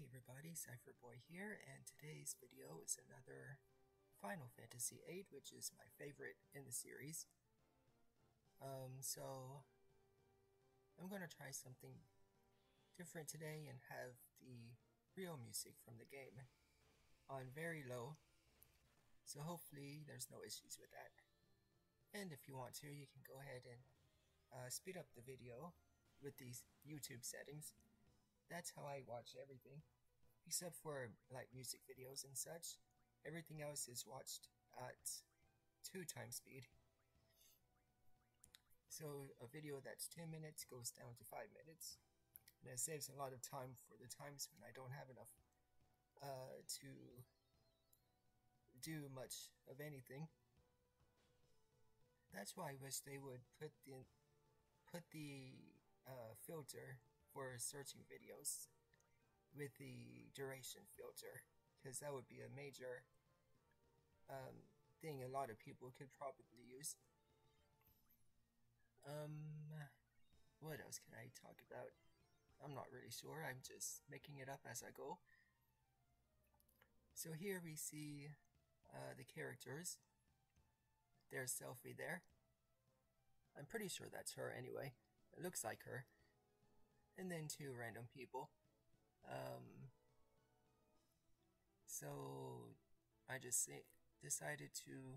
everybody, SEIFERBOY here, and today's video is another Final Fantasy VIII, which is my favorite in the series. So I'm going to try something different today and have the real music from the game on very low, so hopefully there's no issues with that. And if you want to, you can go ahead and speed up the video with these YouTube settings. That's how I watch everything, except for like music videos and such. Everything else is watched at 2x speed. So a video that's 10 minutes goes down to 5 minutes, and it saves a lot of time for the times when I don't have enough to do much of anything. That's why I wish they would put the filter for searching videos with the duration filter, because that would be a major thing a lot of people could probably use. What else can I talk about? I'm not really sure, I'm just making it up as I go. So here we see the characters. There's Selphie there. I'm pretty sure that's her anyway. It looks like her. And then two random people. So I just decided to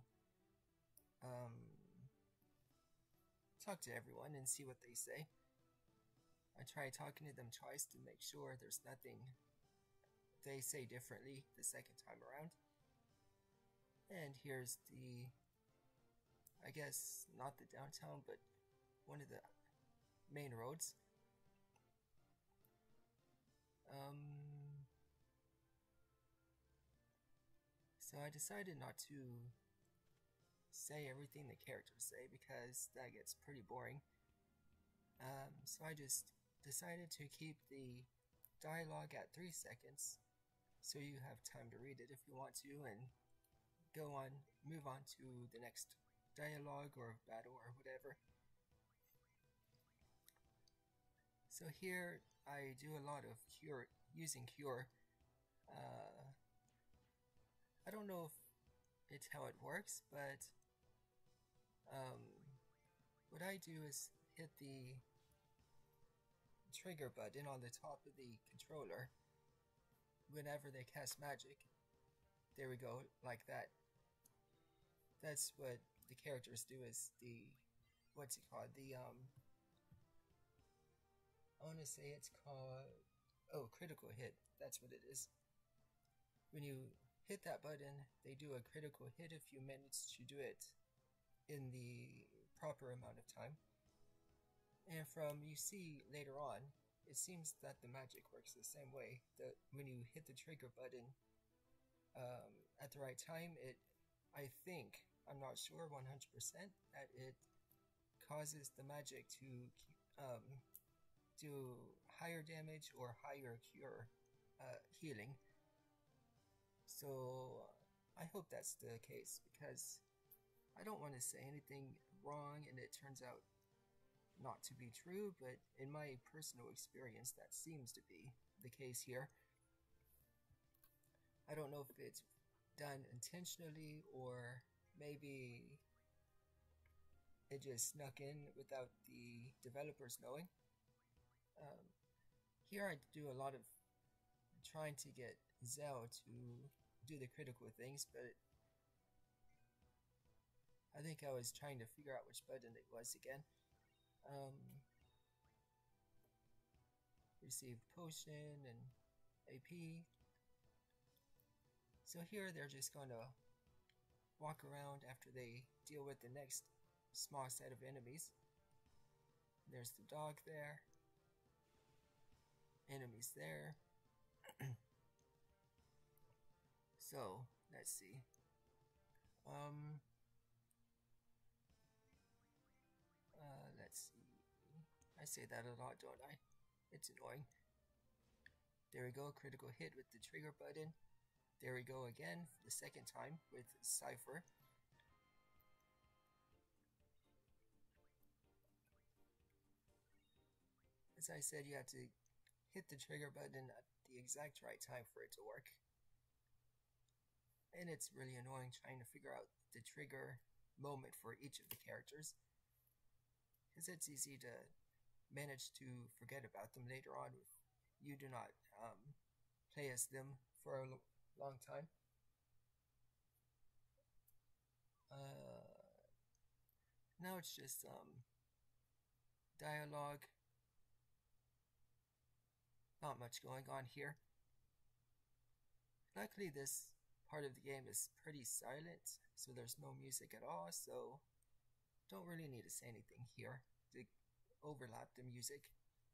talk to everyone and see what they say. I tried talking to them twice to make sure there's nothing they say differently the second time around. And here's the, I guess not the downtown, but one of the main roads. So I decided not to say everything the characters say because that gets pretty boring. So I just decided to keep the dialogue at 3 seconds, so you have time to read it if you want to, and move on to the next dialogue or battle or whatever. So here I do a lot of using cure. I don't know if it's how it works, but what I do is hit the trigger button on the top of the controller whenever they cast magic. There we go, like that. That's what the characters do, is the, what's it called, the I want to say it's called, oh, critical hit, that's what it is. When you hit that button, they do a critical hit if you manage to do it in the proper amount of time. And from you see later on, it seems that the magic works the same way. That when you hit the trigger button at the right time, I think, I'm not sure 100%, that it causes the magic to do higher damage or higher cure healing. So I hope that's the case, because I don't want to say anything wrong and it turns out not to be true, but in my personal experience that seems to be the case here. I don't know if it's done intentionally or maybe it just snuck in without the developers knowing. Here I do a lot of trying to get Zell to do the critical things, but I think I was trying to figure out which button it was again. Receive potion and AP. So here they're just gonna walk around after they deal with the next small set of enemies. There's the dog there. Enemies there. So let's see. Let's see. I say that a lot, don't I? It's annoying. There we go, critical hit with the trigger button. There we go again, the second time with Seifer. As I said, you have to hit the trigger button at the exact right time for it to work. And it's really annoying trying to figure out the trigger moment for each of the characters, because it's easy to manage to forget about them later on if you do not play as them for a long time. Now it's just dialogue. Not much going on here. Luckily, this part of the game is pretty silent, so there's no music at all, so don't really need to say anything here to overlap the music.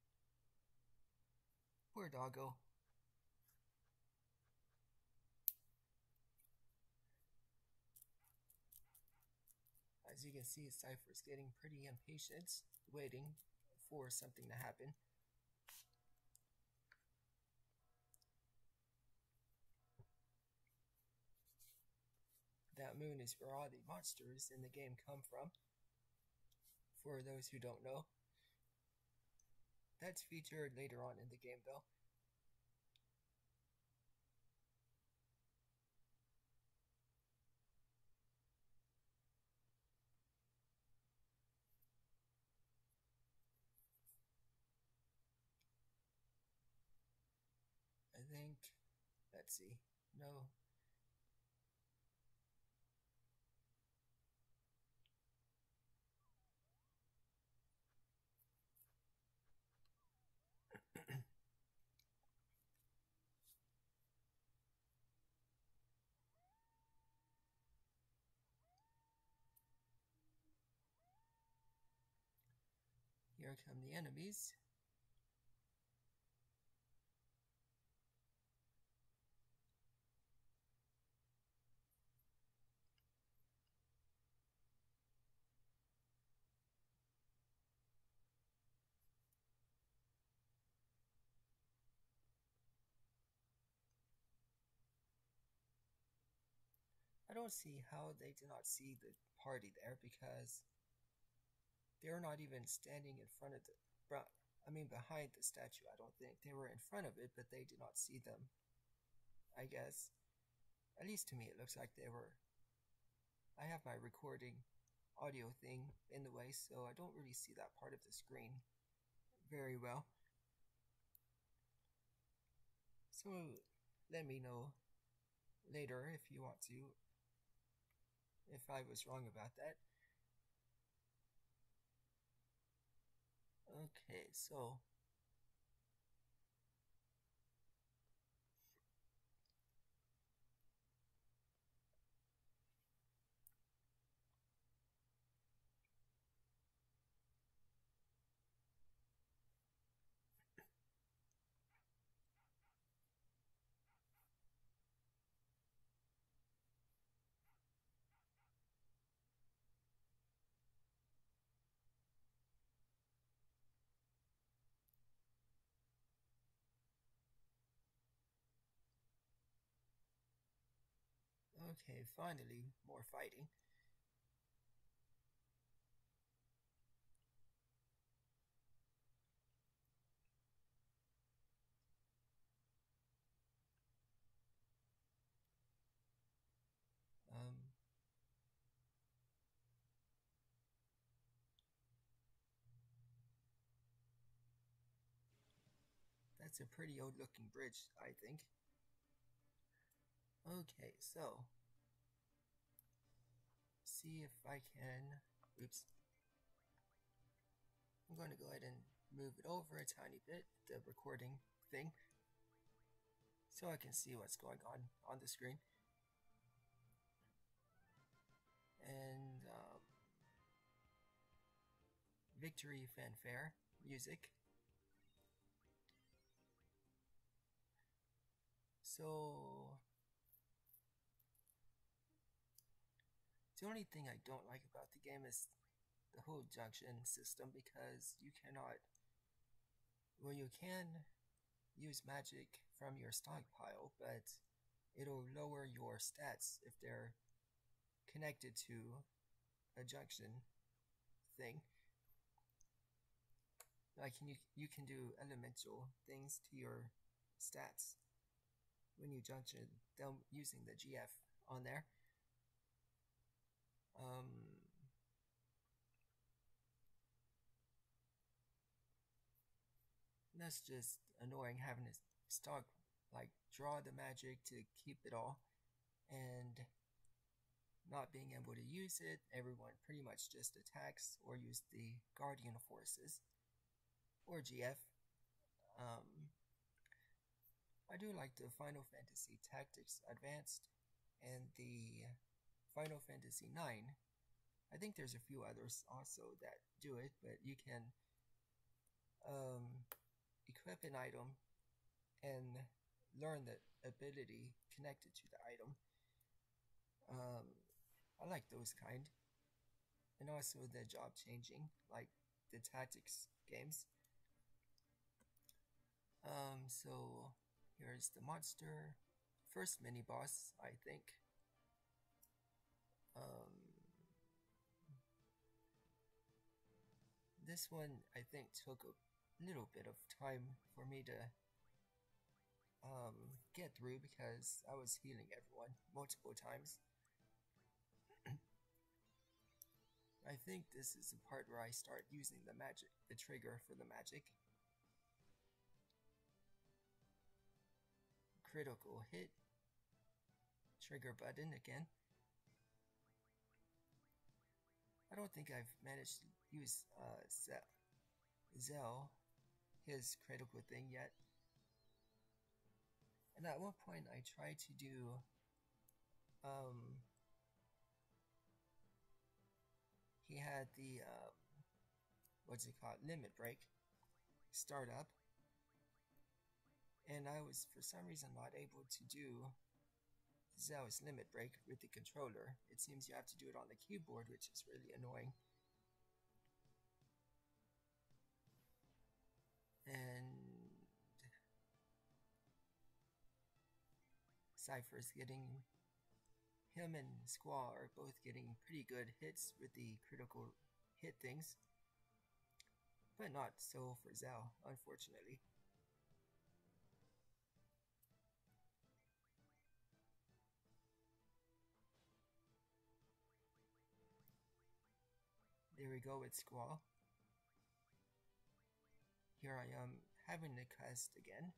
Poor doggo. As you can see, Seifer's getting pretty impatient, waiting for something to happen. That moon is where all the monsters in the game come from, for those who don't know. That's featured later on in the game, though. I think, let's see, no. Here come the enemies. I don't see how they did not see the party there, because they're not even standing in front of behind the statue. I don't think they were in front of it, but they did not see them. I guess, at least to me, it looks like they were. I have my recording audio thing in the way, so I don't really see that part of the screen very well. So let me know later if you want to, if I was wrong about that. Okay, so okay, finally more fighting. That's a pretty old looking bridge, I think. Okay, so see if I can. Oops. I'm going to go ahead and move it over a tiny bit, the recording thing, so I can see what's going on the screen. And victory fanfare music. So the only thing I don't like about the game is the whole junction system, because you cannot, well, you can use magic from your stockpile, but it'll lower your stats if they're connected to a junction thing. Like you can do elemental things to your stats when you junction them using the GF on there. That's just annoying having to stock, like, draw the magic to keep it all, and not being able to use it. Everyone pretty much just attacks or use the Guardian Forces or GF. I do like the Final Fantasy Tactics Advanced and the Final Fantasy IX. I think there's a few others also that do it, but you can equip an item and learn the ability connected to the item. I like those kind. And also the job changing, like the tactics games. So here's the monster. First mini boss, I think. This one, I think, took a little bit of time for me to get through because I was healing everyone multiple times. I think this is the part where I start using the magic, the trigger for the magic. Critical hit. Trigger button again. I don't think I've managed to use Zell, his critical thing yet. And at one point I tried to do he had the what's it called, limit break start up, and I was for some reason not able to do Zell's limit break with the controller. It seems you have to do it on the keyboard, which is really annoying. And Cypher's getting, him and Squall are both getting pretty good hits with the critical hit things, but not so for Zell, unfortunately. There we go with Squall. Here I am having to cast again.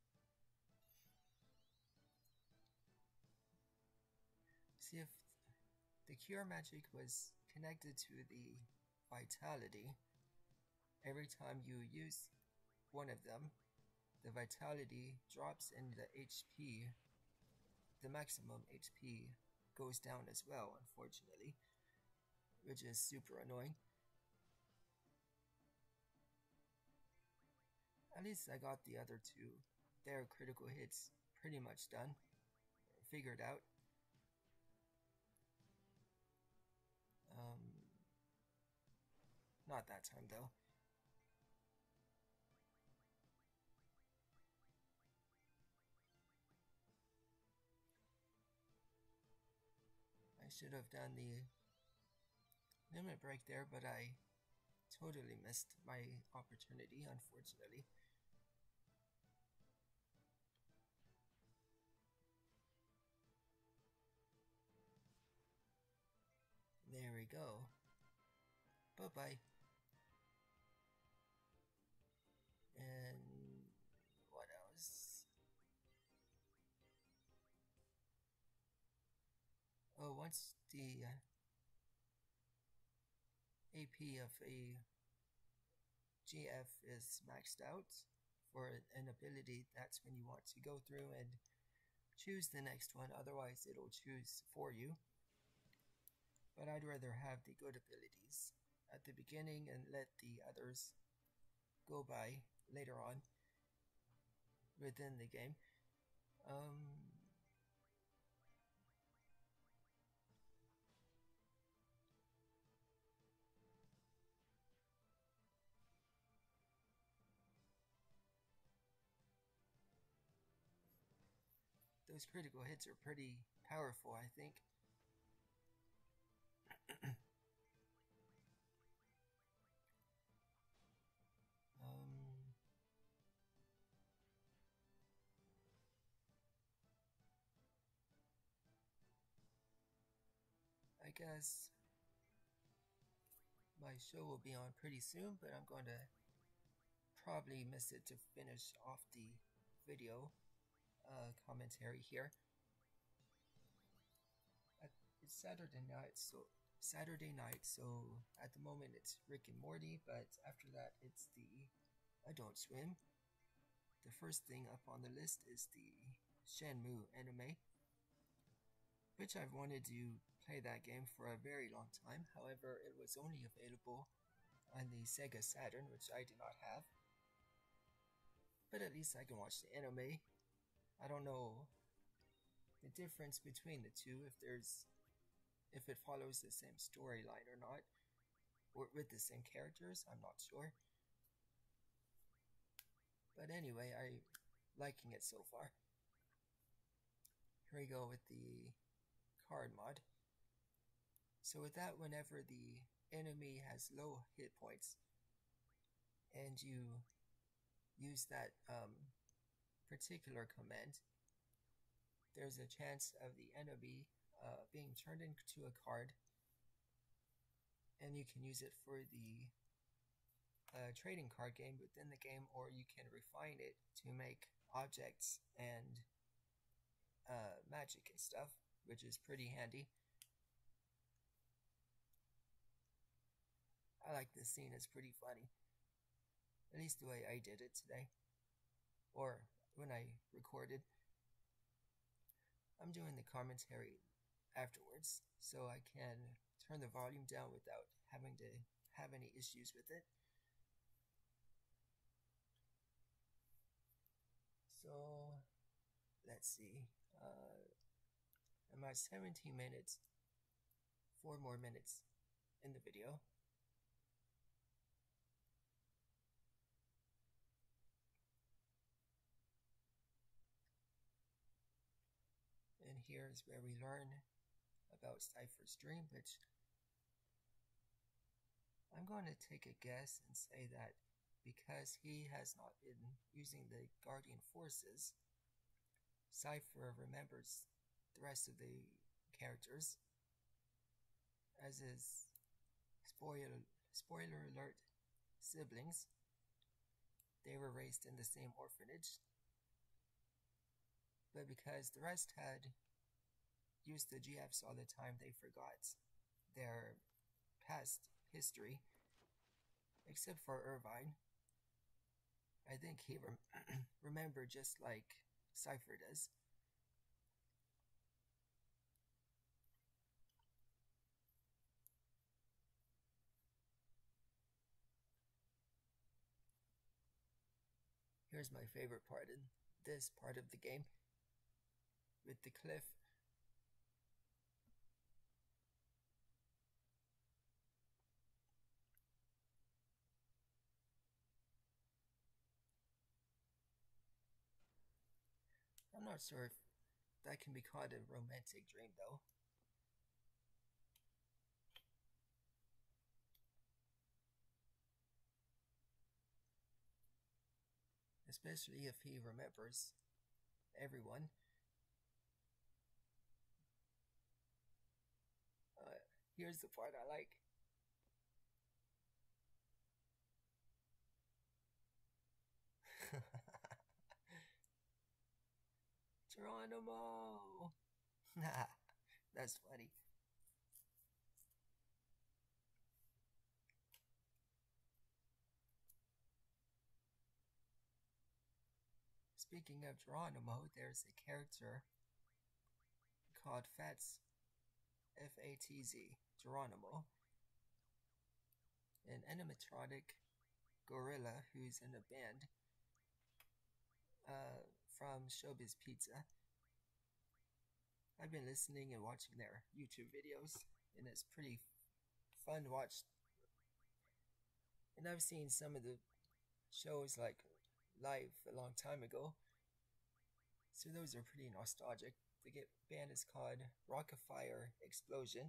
See if the cure magic was connected to the vitality. Every time you use one of them, the vitality drops and the HP, the maximum HP, goes down as well, unfortunately, which is super annoying. At least I got the other two, their critical hits, pretty much done, figured out. Not that time though. I should have done the limit break there, but I totally missed my opportunity, unfortunately. There we go. Bye-bye. And what else? Oh, once the AP of a GF is maxed out for an ability, that's when you want to go through and choose the next one, otherwise it'll choose for you. But I'd rather have the good abilities at the beginning and let the others go by later on within the game. Those critical hits are pretty powerful, I think. I guess my show will be on pretty soon, but I'm going to probably miss it to finish off the video commentary here. It's Saturday night, so at the moment it's Rick and Morty, but after that it's the Adult Swim. The first thing up on the list is the Shenmue anime, which I've wanted to play that game for a very long time. However, it was only available on the Sega Saturn, which I do not have. But at least I can watch the anime. I don't know the difference between the two, if it follows the same storyline or not, or with the same characters, I'm not sure. But anyway, I'm liking it so far. Here we go with the card mod. So with that, whenever the enemy has low hit points and you use that particular command, there's a chance of the enemy being turned into a card, and you can use it for the trading card game within the game, or you can refine it to make objects and magic and stuff, which is pretty handy. I like this scene, it's pretty funny. At least the way I did it today, or when I recorded. I'm doing the commentary afterwards, so I can turn the volume down without having to have any issues with it. So, let's see. I'm at 17 minutes. 4 more minutes in the video. And here's where we learn about Seifer's dream, which I'm going to take a guess and say that because he has not been using the Guardian Forces, Seifer remembers the rest of the characters, as his spoiler alert siblings. They were raised in the same orphanage, but because the rest had used the GFs all the time, they forgot their past history, except for Irvine. I think he remembered just like Seifer does. Here's my favorite part in this part of the game, with the cliff. I'm not sure if that can be called a romantic dream though. Especially if he remembers everyone. Here's the part I like. Geronimo! That's funny. Speaking of Geronimo, there's a character called Fatz, F-A-T-Z, Geronimo, an animatronic gorilla who's in a band from Showbiz Pizza. I've been listening and watching their YouTube videos, and it's pretty fun to watch. And I've seen some of the shows like live a long time ago, so those are pretty nostalgic. The band is called Rockafire Explosion.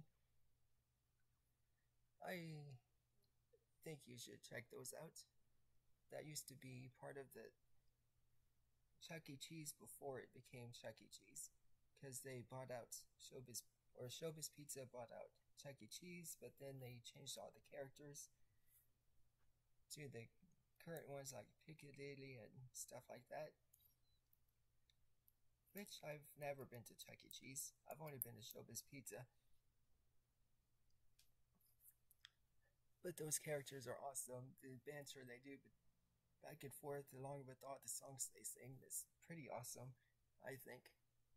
I think you should check those out. That used to be part of the Chuck E. Cheese before it became Chuck E. Cheese, because they bought out Showbiz Pizza bought out Chuck E. Cheese, but then they changed all the characters to the current ones like Piccadilly and stuff like that. Which I've never been to Chuck E. Cheese. I've only been to Showbiz Pizza. But those characters are awesome. The banter they do back and forth along with all the songs they sing is pretty awesome, I think.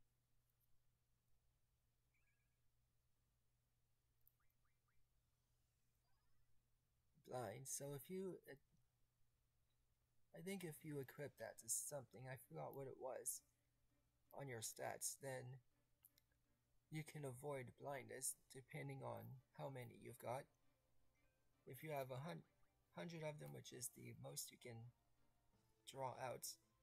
Blind. So if you, I think if you equip that to something, I forgot what it was, on your stats, then you can avoid blindness depending on how many you've got. If you have 100 of them, which is the most you can draw out,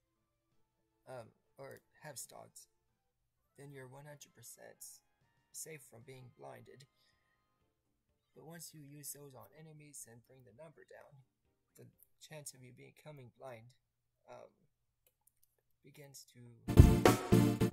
or have stocks, then you're 100% safe from being blinded. But once you use those on enemies and bring the number down, the chance of you becoming blind begins to